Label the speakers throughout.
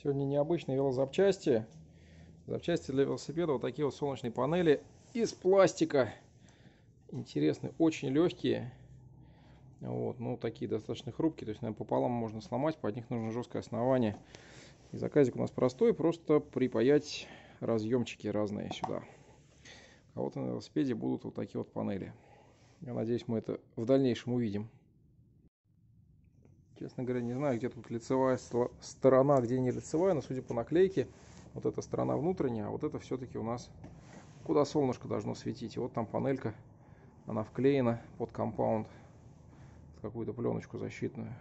Speaker 1: Сегодня необычные велозапчасти. Запчасти для велосипеда. Вот такие вот солнечные панели из пластика. Интересные, очень легкие. Вот, ну такие достаточно хрупкие. То есть, наверное, пополам можно сломать. Под них нужно жесткое основание. И заказик у нас простой. Просто припаять разъемчики разные сюда. А вот на велосипеде будут вот такие вот панели. Я надеюсь, мы это в дальнейшем увидим. Честно говоря, не знаю, где тут лицевая сторона, где не лицевая, но судя по наклейке, вот эта сторона внутренняя, а вот это все-таки у нас куда солнышко должно светить. И вот там панелька, она вклеена под компаунд, в какую-то пленочку защитную.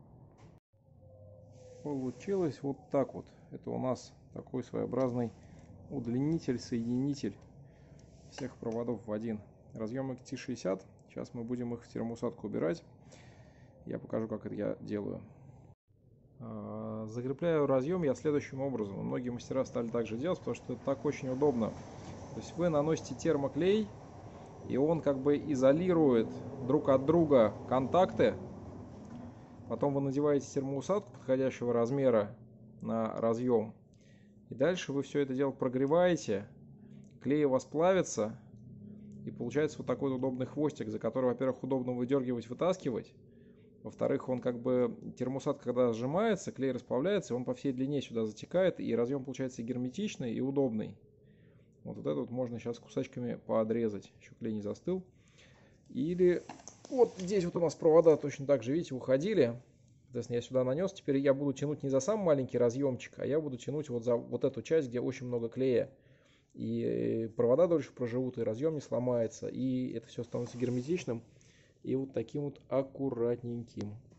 Speaker 1: Получилось вот так вот. Это у нас такой своеобразный удлинитель, соединитель всех проводов в один. Разъемы T60. Сейчас мы будем их в термоусадку убирать. Я покажу, как это я делаю. Закрепляю разъем я следующим образом. Многие мастера стали так же делать, потому что это так очень удобно. То есть вы наносите термоклей, и он как бы изолирует друг от друга контакты. Потом вы надеваете термоусадку подходящего размера на разъем. И дальше вы все это дело прогреваете. Клей у вас плавится. И получается вот такой удобный хвостик, за который, во-первых, удобно выдергивать, вытаскивать. Во-вторых, он как бы, термоусадка когда сжимается, клей расплавляется, он по всей длине сюда затекает, и разъем получается герметичный и удобный. Вот это вот можно сейчас кусачками поодрезать, еще клей не застыл. Или вот здесь вот у нас провода точно так же, видите, уходили. Соответственно, я сюда нанес, теперь я буду тянуть не за сам маленький разъемчик, а я буду тянуть вот за вот эту часть, где очень много клея. И провода дольше проживут, и разъем не сломается, и это все становится герметичным. И вот таким вот аккуратненьким.